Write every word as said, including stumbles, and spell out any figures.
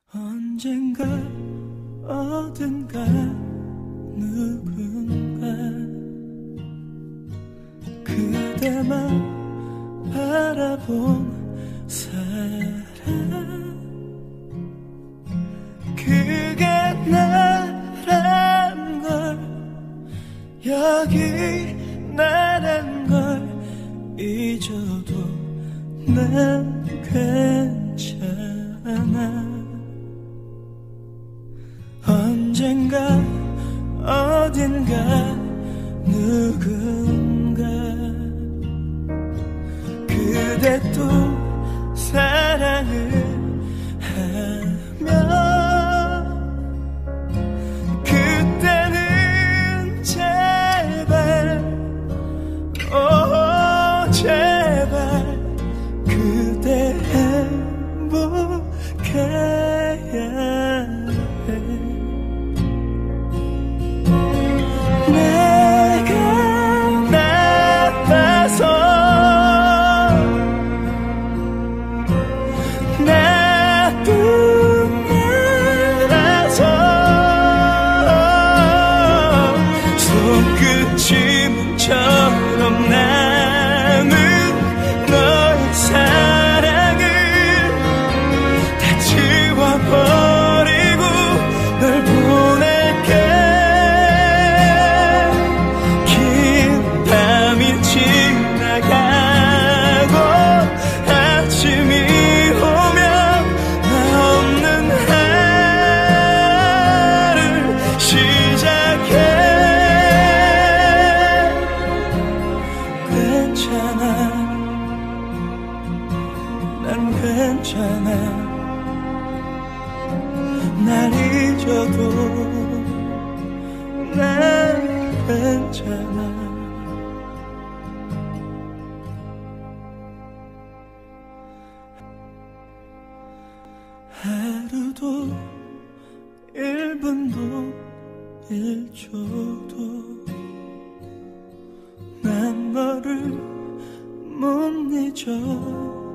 언젠가 어딘가 누군가 그대만 바라본 사람 그게 나란 걸 여기 나란 걸 잊어도 난 괜찮아 언젠가 어딘가 누군가 그대 또 사랑을 하면 그때는 제발 오 제발 그대 행복해야 해 내가 나빠서 나쁜 나라서 손끝이 문처럼 나는 너의 사랑을 다 지워버리고 널 보낼게 지나가고 아침이 오면 나 없는 하루 시작해 괜찮아 난 괜찮아 날 잊어도 난 괜찮아 하루도 일 분도 일 초도 난 너를 못 잊어